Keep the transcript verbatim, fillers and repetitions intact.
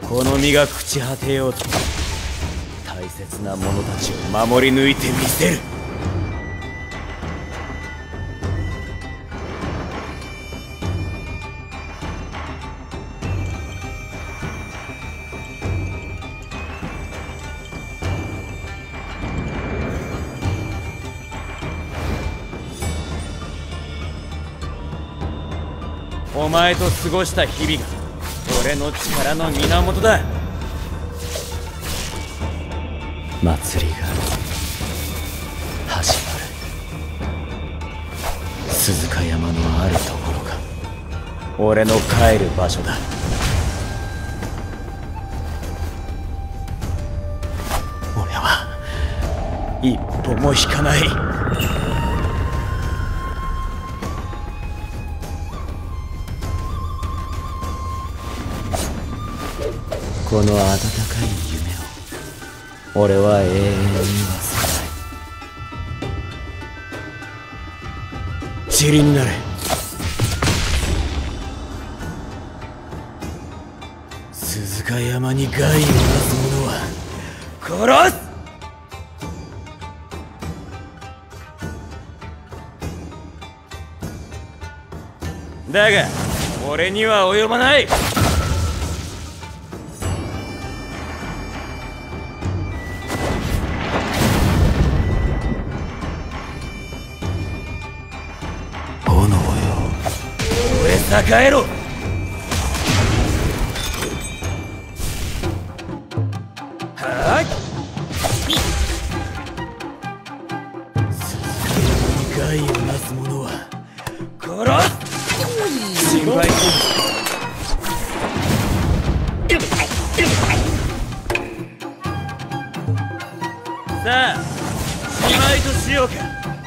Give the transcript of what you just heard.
この身が朽ち果てようと大切な者たちを守り抜いてみせる。お前と過ごした日々が俺の力の源だ。祭りが始まる。鈴鹿山のあるところが俺の帰る場所だ。俺は一歩も引かない。この温かい夢を俺は永遠に忘れない。塵になれ。鈴鹿山に害をなす者は殺す。だが俺には及ばない。栄えろ。はっ鈴鹿に害をなす者は殺す。心配する。さあしまいとしようか。